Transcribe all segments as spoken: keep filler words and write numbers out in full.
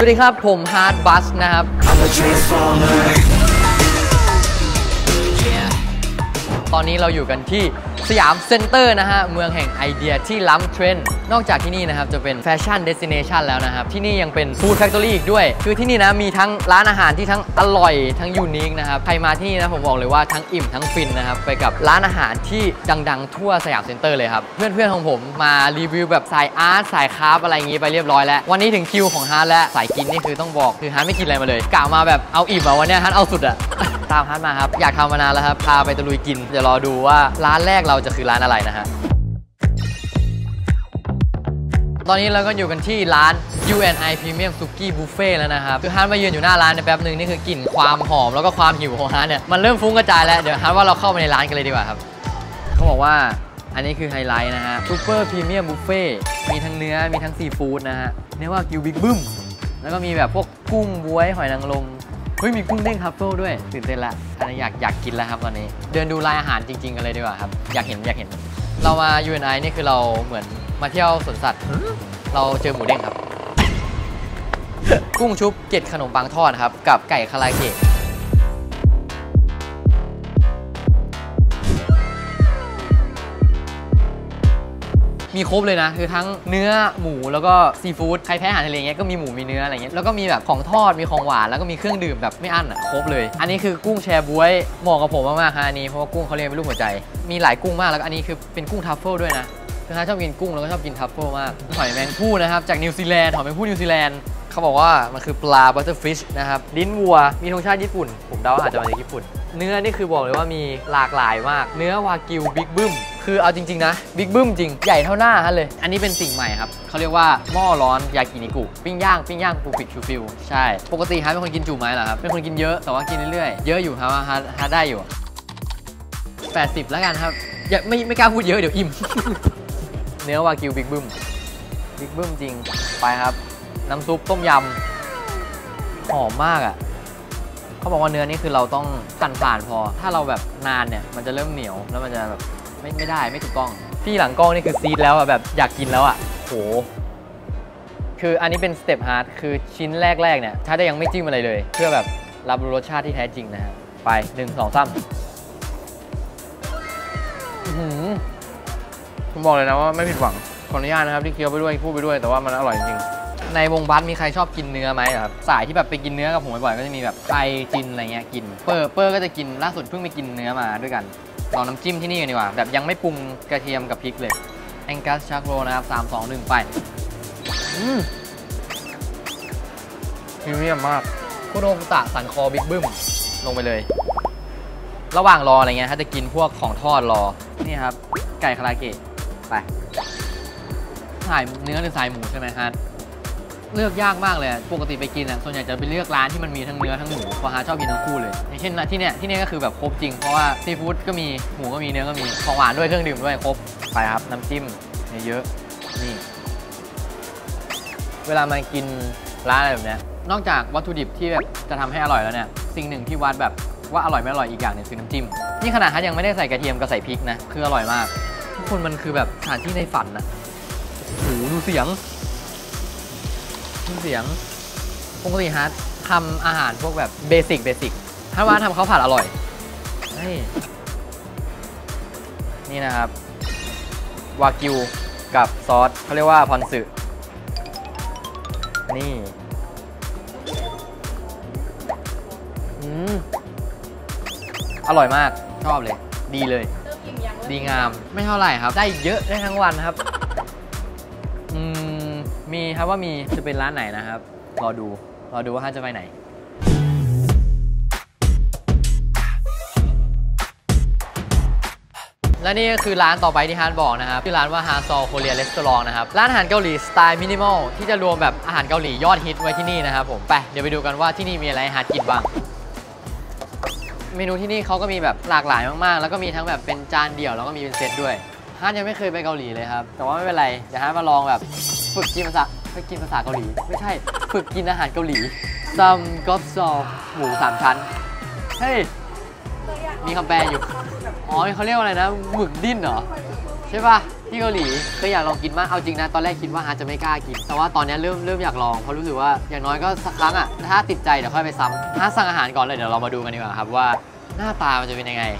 วัสดีครับผมฮาร์ดบัสนะครับตอนนี้เราอยู่กันที่สยามเซ็นเตอร์นะฮะเมืองแห่งไอเดียที่ล้ำเทรนด์นอกจากที่นี่นะครับจะเป็นแฟชั่นเดสติเนชันแล้วนะครับที่นี่ยังเป็นฟู้ดแฟคทอรี่อีกด้วยคือที่นี่นะมีทั้งร้านอาหารที่ทั้งอร่อยทั้งยูนิคนะครับใครมาที่นี่นะผมบอกเลยว่าทั้งอิ่มทั้งฟินนะครับไปกับร้านอาหารที่ดังๆทั่วสยามเซ็นเตอร์เลยครับเพื่อนๆของผมมารีวิวแบบสายอาร์ตสายคราฟอะไรอย่างงี้ไปเรียบร้อยแล้ววันนี้ถึงคิวของฮาร์ดและสายกินนี่คือต้องบอกคือฮาร์ดไม่กินอะไรมาเลยกะมาแบบเอาอิ่มอะวันนี้ฮาร์ดเอาสุดอะตามฮาร์ดมาครับอยากทำมานานแล้วครับพาไปตะลุยกินเดี๋ยวรอดูว่าร้านแรกเราจะคือร้านอะไรนะฮะตอนนี้เราก็อยู่กันที่ร้าน ยู แอนด์ ไอ Premium Suki Buffet แล้วนะครับคือฮาร์ดมายืนอยู่หน้าร้านในแป๊บหนึ่งนี่คือกลิ่นความหอมแล้วก็ความหิวของฮาร์ดเนี่ยมันเริ่มฟุ้งกระจายแล้วเดี๋ยวฮาร์ดว่าเราเข้าไปในร้านกันเลยดีกว่าครับเขาบอกว่าอันนี้คือไฮไลท์นะฮะ Super Premium Buffet มีทั้งเนื้อมีทั้งซีฟู้ดนะฮะเนื้อว่ากิวบิ๊กบึ้มแล้วก็มีแบบพวกกุ้งบ๊วยหอยนางรมเฮ้ยมีกุ้งเด้งทัฟเฟิลด้วยตื่นเต้นละอันนี้อยากอยากกินแล้วครับตอนนี้เดินดูรายอาหารจริงๆกันเลยดีกว่าครับอยากเห็นอยากเห็นเรามา ยู แอนด์ ไอ นี่คือเราเหมือนมาเที่ยวสวนสัตว์เราเจอหมูเด้งครับ กุ้งชุบเกล็ดขนมปังทอดครับกับไก่คาราเกะมีครบเลยนะคือทั้งเนื้อหมูแล้วก็ซีฟู้ดใครแพ้อาหารทะเลเงี้ยก็มีหมูมีเนื้ออะไรเงี้ยแล้วก็มีแบบของทอดมีของหวานแล้วก็มีเครื่องดื่มแบบไม่อั้นอ่ะครบเลยอันนี้คือกุ้งแชร์บ๊วยเหมาะกับผมมากๆฮะอันนี้เพราะว่ากุ้งเขาเรียกเป็นลูกหัวใจมีหลายกุ้งมากแล้วก็อันนี้คือเป็นกุ้งทัฟเฟิลด้วยนะคือฮาชอบกินกุ้งแล้วก็ชอบกินทัฟเฟิลมากหอยแมงผู้นะครับจากนิวซีแลนด์หอยแมงผู้นิวซีแลนด์เขาบอกว่ามันคือปลาบัตเตอร์ฟิชนะครับลิ้นวัวมีธงชาติญี่ปุ่นผมเดาว่าอาจจะมาจากญี่ปุ่นเนื้อนี่คือบอกเลยว่ามีหลากหลายมากเนื้อวากิวบิ๊กบึ้มคือเอาจริงๆนะบิ๊กบึ้มจริงใหญ่เท่าหน้าฮะเลยอันนี้เป็นสิ่งใหม่ครับเขาเรียกว่าหม้อร้อนยากินิกุปิ้งย่างปิ้งย่างปูปิกชูฟิลใช่ปกติฮะเป็นคนกินจูไหมเหรอครับเป็นคนกินเยอะแต่ว่ากินเรื่อยๆเยอะอยู่ครับฮะฮะได้อยู่แปดสิบแล้วกันครับอย่าไม่ไม่กล้าพูดเยอะเดี๋ยวอิ่ม เนื้อวากิวบิ๊กบึ้มบิ๊กบึ้มจริงไปครับน้ำซุปต้มยำหอมมากอ่ะเขาบอกว่าเนื้อนี่คือเราต้องสั่นผ่านพอถ้าเราแบบนานเนี่ยมันจะเริ่มเหนียวแล้วมันจะแบบไม่ไม่ได้ไม่ถูกต้องพี่หลังกล้องนี่คือซีดแล้วอ่ะแบบอยากกินแล้วอ่ะโหคืออันนี้เป็นสเต็ปฮาร์ดคือชิ้นแรกๆเนี่ยถ้าจะยังไม่จิ้มอะไรเลยเพื่อแบบรับรสชาติที่แท้จริงนะฮะไปหนึ่งสองสามผมบอกเลยนะว่าไม่ผิดหวังขออนุญาตนะครับที่เคี้ยวไปด้วยพูดไปด้วยแต่ว่ามันอร่อยจริงในวงบัสมีใครชอบกินเนื้อไหมครับสายที่แบบไปกินเนื้อกับผมบ่อยๆก็จะมีแบบไอจินอะไรเงี้ยกินเปอร์เปอร์ก็จะกินล่าสุดเพิ่งไปกินเนื้อมาด้วยกันลองน้ำจิ้มที่นี่กันดีกว่าแบบยังไม่ปรุงกระเทียมกับพริกเลยแองกัสชักโรนะครับสามสองหนึ่งไปอืมพรีเมียมมากโคโนคุตะสันคอบิ๊กบึ้มลงไปเลยระหว่างรออะไรเงี้ยถ้าจะกินพวกของทอดรอนี่ครับไก่คาราเกะไปสายเนื้อหรือสายหมูใช่ไหมฮะเลือกยากมากเลยปกติไปกินอ่ะส่วนใหญ่จะไปเลือกร้านที่มันมีทั้งเนื้อทั้งหมูเพราะฮาชอบกินทั้งคู่เลยอย่างเช่นที่เนี้ยที่เนี้ยก็คือแบบครบจริงเพราะว่าซีฟู้ดก็มีหมูก็มีเนื้อก็มีของหวานด้วยเครื่องดื่มด้วยครบไปครับน้ำจิ้มเยอะนี่เวลามากินร้านอะไรแบบเนี้ยนอกจากวัตถุดิบที่แบบจะทำให้อร่อยแล้วเนี่ยสิ่งหนึ่งที่วัดแบบว่าอร่อยไม่อร่อยอีกอย่างหนึ่งคือน้ำจิ้มนี่ขนาดฮายังไม่ได้ใส่กระเทียมกับใส่พริกนะคืออร่อยมากทุกคนมันคือแบบสถานที่ในฝันนะโอ้โหดูเสียงเสียงปกติฮาร์ดทำอาหารพวกแบบเบสิกเบสิกถ้าว่าทำข้าวผัดอร่อยนี่นี่นะครับวากิวกับซอสเขาเรียกว่าพอนสึนี่อืมอร่อยมากชอบเลยดีเลยดีงามไม่เท่าไหร่ครับได้เยอะได้ทั้งวันครับอืมมีครับว่ามีจะเป็นร้านไหนนะครับรอดูรอดูว่าฮาจะไปไหนและนี่ก็คือร้านต่อไปที่ฮาร์ดบอกนะครับที่ร้านว่าฮาซอลโคเรียรีสอร์ทนะครับร้านอาหารเกาหลีสไตล์มินิมอลที่จะรวมแบบอาหารเกาหลียอดฮิตไว้ที่นี่นะครับผมไปเดี๋ยวไปดูกันว่าที่นี่มีอะไรฮาร์ดกินบ้างเมนูที่นี่เขาก็มีแบบหลากหลายมากๆแล้วก็มีทั้งแบบเป็นจานเดี่ยวแล้วก็มีเป็นเซตด้วยฮาร์ดยังไม่เคยไปเกาหลีเลยครับแต่ว่าไม่เป็นไรเดี๋ยวฮาร์ดมาลองแบบฝึกกินภาษาไปกินภาษาเกาหลีไม่ใช่ฝึกกินอาหารเกาหลีซัมก๊อบซอหมูสามชั้นเฮ้ยมีคำแปลอยู่อ๋อเขาเรียกว่าอะไรนะหมึกดิ้นเหรอใช่ป่ะที่เกาหลีก็อยากลองกินมากเอาจริงนะตอนแรกคิดว่าฮาร์ดจะไม่กล้ากินแต่ว่าตอนนี้เริ่มเริ่มอยากลองเพราะรู้สึกว่าอย่างน้อยก็สักครั้งอ่ะถ้าติดใจเดี๋ยวค่อยไปซ้ำฮาร์ดสั่งอาหารก่อนเลยเดี๋ยวเรามาดูกันดีกว่าครับว่าหน้าตามันจะเป็นยังไง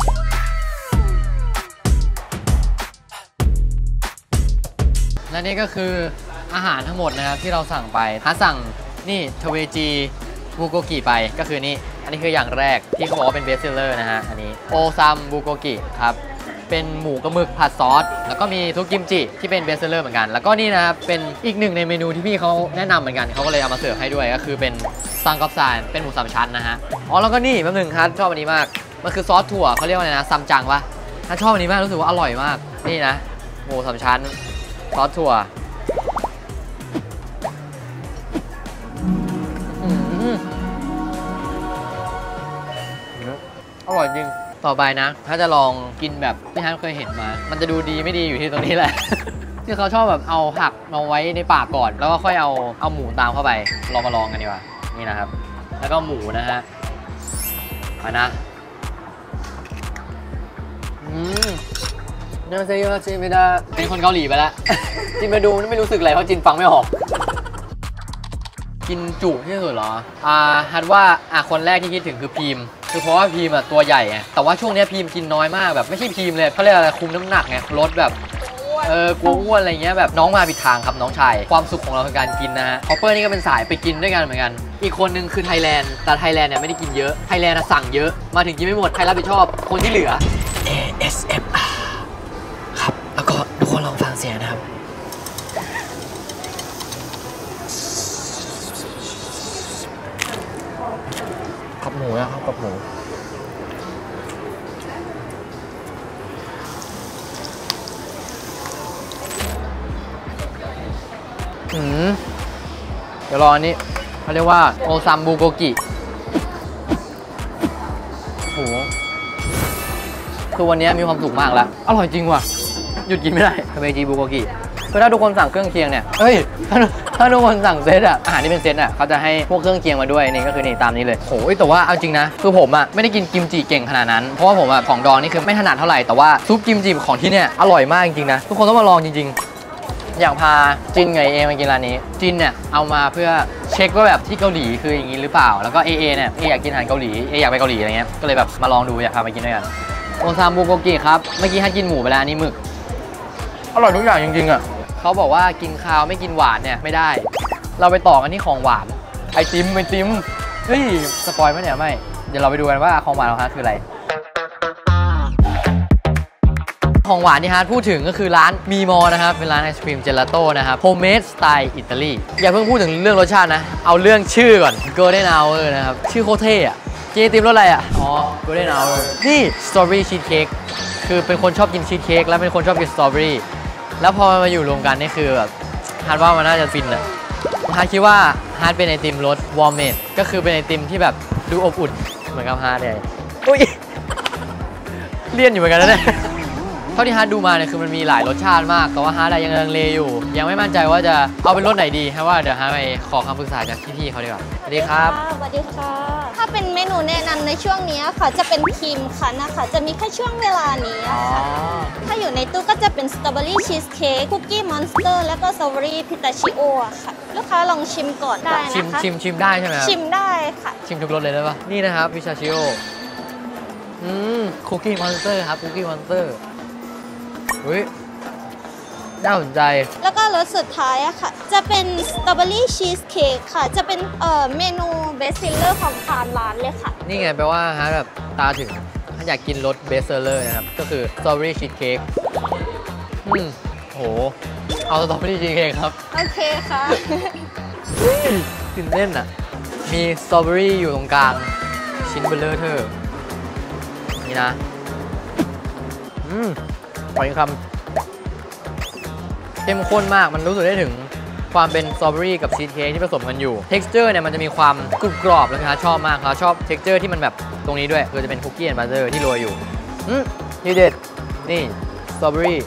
และนี่ก็คืออาหารทั้งหมดนะครับที่เราสั่งไปฮาร์ดสั่งนี่ทเวจีบูโกกิไปก็คือนี่อันนี้คืออย่างแรกที่เขาบอกว่าเป็นเบสเซลเลอร์นะฮะอันนี้โอซัมบูโกกิครับเป็นหมูกระหมึกผัดซอสแล้วก็มีทุกกิมจิที่เป็นเบสเซลเลอร์เหมือนกันแล้วก็นี่นะครับเป็นอีกหนึ่งในเมนูที่พี่เขาแนะนำเหมือนกันเขาก็เลยเอามาเสิร์ฟให้ด้วยก็คือเป็นซังกอฟซานเป็นหมูสามชั้นนะฮะอ๋อแล้วก็นี่แป๊บนึงครับชอบอันนี้มากมันคือซอสถั่วเขาเรียกว่าอะไรนะซัมจังปะถ้าชอบอันนี้มากรู้สึกว่าอร่อยมากนี่นะหมูสามชั้นซอสถั่วอร่อยจริงต่อไปนะถ้าจะลองกินแบบที่ท่านเคยเห็นมามันจะดูดีไม่ดีอยู่ที่ตรงนี้แหละ ที่เขาชอบแบบเอาผักมาไว้ในปากก่อนแล้วก็ค่อยเอาเอาหมูตามเข้าไปลองมาลองกันดีกว่านี่นะครับแล้วก็หมูนะฮะมานะอืมเนื้อเซโยชิไม่ได้เป็นคนเกาหลีไปแล้ว จินไปดูไม่รู้สึกอะไรเพราะจินฟังไม่ออกกินจุที่สุดเหรออ่าฮัดว่าอ่ะคนแรกที่คิดถึงคือพีมคือเพราะว่าพีมอ่ะตัวใหญ่ไงแต่ว่าช่วงนี้พีมกินน้อยมากแบบไม่ใช่พีมเลยเขาเรียกอะไรคุมน้ำหนักไงลดแบบเออกลัวอ้วนอะไรเงี้ยแบบน้องมาผิดทางครับน้องชายความสุขของเราคือการกินนะฮะคอปเปอร์นี่ก็เป็นสายไปกินด้วยกันเหมือนกันอีกคนนึงคือไทยแลนด์แต่ไทยแลนด์เนี่ยไม่ได้กินเยอะไทยแลนด์สั่งเยอะมาถึงกินไม่หมดใครรับผิดชอบคนที่เหลือ เอ เอส เอ็ม อาร์ ครับแล้วก็ทุกคนลองฟังเสียงนะครับกับหมูนะครับกับหมูอืมเดี๋ยวรออันนี้เขาเรียกว่าโอซัมบูโกกิโหคือวันนี้มีความสุขมากแล้วอร่อยจริงว่ะหยุดกินไม่ได้ทาเมจิบูโกกิคือถ้าทุกคนสั่งเครื่องเคียงเนี่ยเอ้ยถ้าถ้าทุกคนสั่งเซตอะอาหารที่เป็นเซตอะเขาจะให้พวกเครื่องเคียงมาด้วยนี่ก็คือนี่ตามนี้เลยโหแต่ว่าเอาจริงนะคือผมอะไม่ได้กินกิมจิเก่งขนาดนั้นเพราะว่าผมอะของดองนี่คือไม่ถนัดเท่าไหร่แต่ว่าซุปกิมจิของที่เนี่ยอร่อยมากจริงๆนะทุกคนต้องมาลองจริงๆอย่างพาจินไงเอมากินร้านนี้จินเนี่ยเอามาเพื่อเช็คว่าแบบที่เกาหลีคืออย่างนี้หรือเปล่าแล้วก็เอเอเนี่ยเออยากกินอาหารเกาหลีเออยากไปเกาหลีอะไรเงี้ยก็เลยแบบมาลองดูอยากพาไปกินด้วยกันโอซามบูโกกิครับเมื่อกี้ให้กินหมูไปแล้วนี่หมึกอร่อยทุกอย่างจริงๆอ่ะเขาบอกว่ากินข้าวไม่กินหวานเนี่ยไม่ได้เราไปต่อกันที่ของหวานไอติมไอติมเฮ้ยสปอยไหมเนี่ยไม่เดี๋ยวเราไปดูกันว่าของหวานของฮาร์ดคืออะไรของหวานที่ฮาร์ดพูดถึงก็คือร้านมีมอนะครับเป็นร้านไอศครีมเจลาโต้นะครับโฮมเมดสไตล์อิตาลีอย่าเพิ่งพูดถึงเรื่องรสชาตินะเอาเรื่องชื่อก่อน Golden Hour นะครับชื่อโคตรเท่อะเจติมรสอะไรอ่ะอ๋อ Golden Hour นี่สตรอเบอรี่ชีสเค้กคือเป็นคนชอบกินชีสเค้กแล้วเป็นคนชอบกินสตรอเบอรี่แล้วพอมาอยู่รวมกันนี่คือแบบฮาร์ดว่ามันน่าจะฟินอะฮาร์ดคิดว่าฮาร์ดเป็นไอติมรสวอร์มเมดก็คือเป็นไอติมที่แบบดูอบอุ่นเหมือนกับฮาร์ดเลยอุ้ยเลี่ยนอยู่เหมือนกันนะเนี่ยเท่าที่ฮาร์ดดูมาเนี่ยคือมันมีหลายรสชาติมากแต่ว่าฮาร์ดยังลังเลอยู่ยังไม่มั่นใจว่าจะเอาเป็นรสไหนดีเพราะว่าเดี๋ยวฮาร์ดไปขอคำปรึกษาจากพี่ๆเขาดีกว่าสวัสดีครับสวัสดีค่ะถ้าเป็นเมนูแนะนำในช่วงนี้ค่ะจะเป็นครีมคั้นนะคะจะมีแค่ช่วงเวลานี้ค่ะถ้าอยู่ในตู้ก็จะเป็นสตรอเบอรี่ชีสเค้กคุกกี้มอนสเตอร์แล้วก็สตรอเบอรี่พิตาชิโอค่ะลูกค้าลองชิมก่อนได้นะคะชิมชิมชิมได้ใช่ไหมครับชิมได้ค่ะชิมทุกรสเลยได้ปะนี่นะครับพิตาชิโออืมคุกกี้มอนสเตอร์ครับคุกกี้มอนสเตอร์อุ้ยน่าสนใจแล้วก็รสสุดท้ายอะค่ะจะเป็นสตรอเบอรี่ชีสเค้กค่ะจะเป็นเอ่อเมนูเบสเซลเลอร์ของทางร้านเลยค่ะนี่ไงแปลว่าฮะแบบตาถึงถ้าอยากกินรสเบสเซลเลอร์นะครับก็คือสตรอเบอรี่ชีสเค้กอืมโหเอาสตรอเบอรี่ชีสเค้กครับโอเคค่ะตื่นเต้นอะมีสตรอเบอรี่อยู่ตรงกลางชิ้นเบลเลอร์เธอนี่นะอืมขออีกคำเข้มข้นมากมันรู้สึกได้ถึงความเป็นสตรอเบอรี่กับชีสเค้กที่ผสมกันอยู่ texture เนี่ยมันจะมีความกรุบกรอบแล้วนะชอบมากครับชอบ texture ที่มันแบบตรงนี้ด้วยคือจะเป็นคุกกี้แอนด์บัตเตอร์ที่โรยอยู่อืมนี่เด็ดนี่สตรอเบอรี่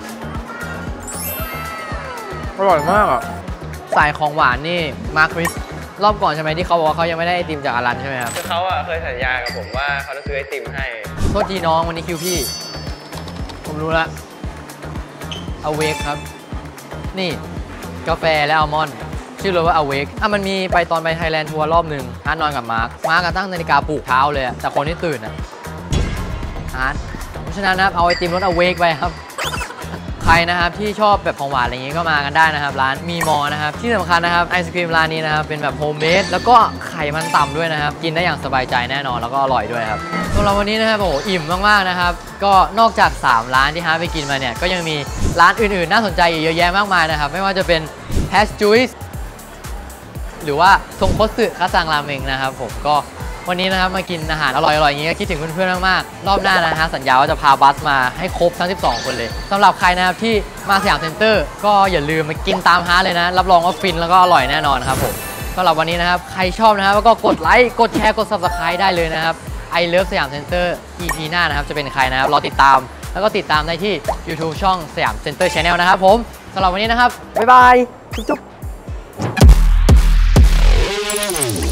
อร่อยมากอ่ะสายของหวานนี่มาคริสรอบก่อนใช่ไหมที่เขาบอกว่าเขายังไม่ได้ไอติมจากอารันใช่ไหมครับคือเขาอ่ะเคยสัญญากับผมว่าเขาจะซื้อไอติมให้โทษทีน้องวันนี้คิวพี่ผมรู้ละ Awake ครับนี่กาแฟและอัลมอนด์ชื่อเลยว่า Awake อ่ะมันมีไปตอนไปไทยแลนด์ทัวร์รอบหนึ่งอาร์ตนอนกับมาร์คมาร์คก็ตั้งนาฬิกาปลุกเช้าเลยแต่คนที่ตื่นอ่ะอาร์ตเพราะฉะนั้นนะครับเอาไอติมรส Awake ไปครับใครนะครับที่ชอบแบบของหวานอะไรอย่างงี้ก็มากันได้นะครับร้านมีมอนะครับที่สำคัญนะครับไอศครีมร้านนี้นะครับเป็นแบบโฮมเมดแล้วก็ไข่มันต่ำด้วยนะครับกินได้อย่างสบายใจแน่นอนแล้วก็อร่อยด้วยครับสำหรับวันนี้นะครับโอ้โหอิ่มมากๆนะครับก็นอกจากสามร้านที่ฮาร์ทไปกินมาเนี่ยก็ยังมีร้านอื่นๆน่าสนใจอีกเยอะแยะมากมายนะครับไม่ว่าจะเป็น Hash Juice หรือว่าทงคตสึคาซังราเมงนะครับผมก็วันนี้นะครับมากินอาหารอร่อยๆอย่างนี้ก็คิดถึงเพื่อนๆมากๆรอบหน้านะฮะสัญญาว่าจะพาบัสมาให้ครบทั้งสิบสองคนเลยสำหรับใครนะครับที่มาสยามเซ็นเตอร์ก็อย่าลืมมากินตามฮาร์ทเลยนะรับรองว่าฟินแล้วก็อร่อยแน่นอนครับผมสำหรับวันนี้นะครับใครชอบนะครับก็กดไลค์กดแชร์กด ซับสไครบ์ ได้เลยนะครับ I Love สยามเซ็นเตอร์ อี พี หน้านะครับจะเป็นใครนะครับรอติดตามแล้วก็ติดตามได้ที่ YouTube ช่องสยามเซ็นเตอร์ Channel นะครับผมสำหรับวันนี้นะครับบ๊ายบายจุ๊บ